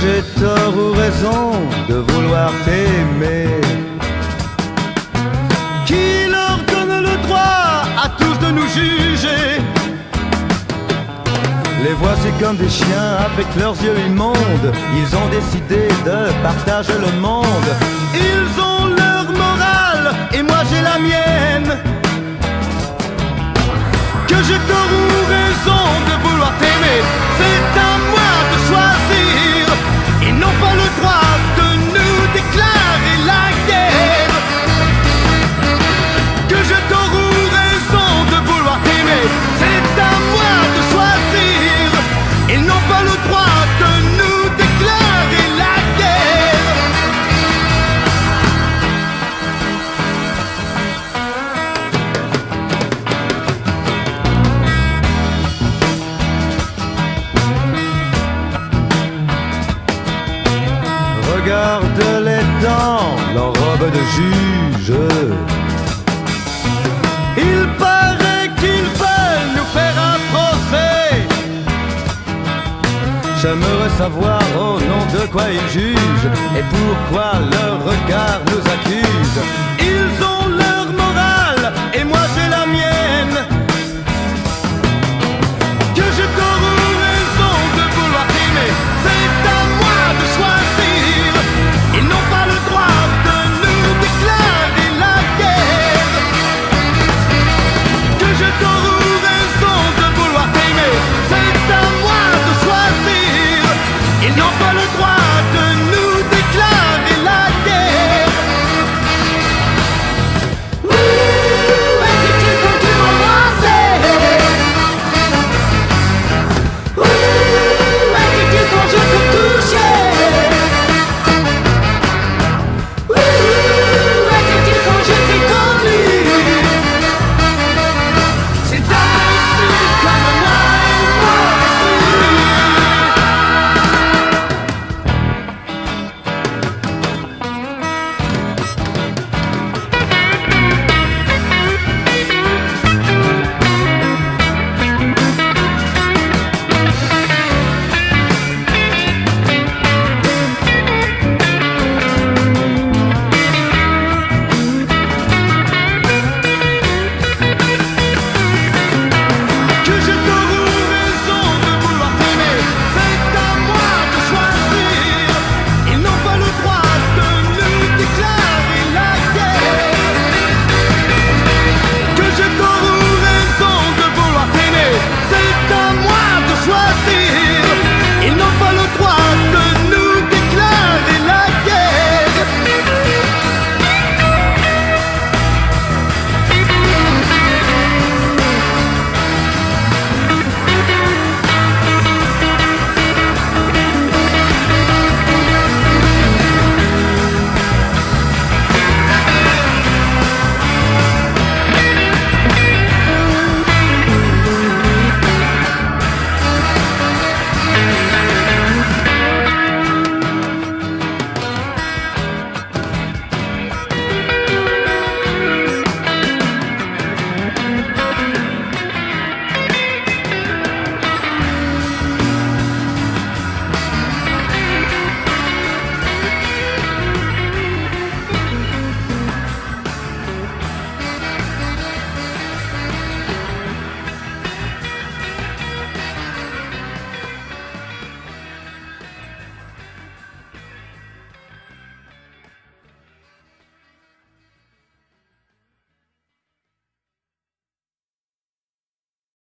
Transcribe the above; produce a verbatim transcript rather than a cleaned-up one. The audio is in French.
j'ai tort ou raison de vouloir t'aimer? Qui leur donne le droit à tous de nous juger? Les voici comme des chiens avec leurs yeux immondes. Ils ont décidé de partager le monde. Ils ont leur morale et moi j'ai la mienne. Que j'ai tort ou raison de vouloir t'aimer, c'est à moi de choisir. Ils n'ont pas le droit de nous déclarer la guerre. Que j'ai tort ou raison de vouloir t'aimer, c'est à moi de choisir. Ils n'ont pas le droit de nous déclarer la guerre. Regarde-les dans leur robe de juge. Il paraît qu'ils veulent nous faire un procès. J'aimerais savoir au nom de quoi ils jugent et pourquoi leur regard nous accuse. Ils ont leur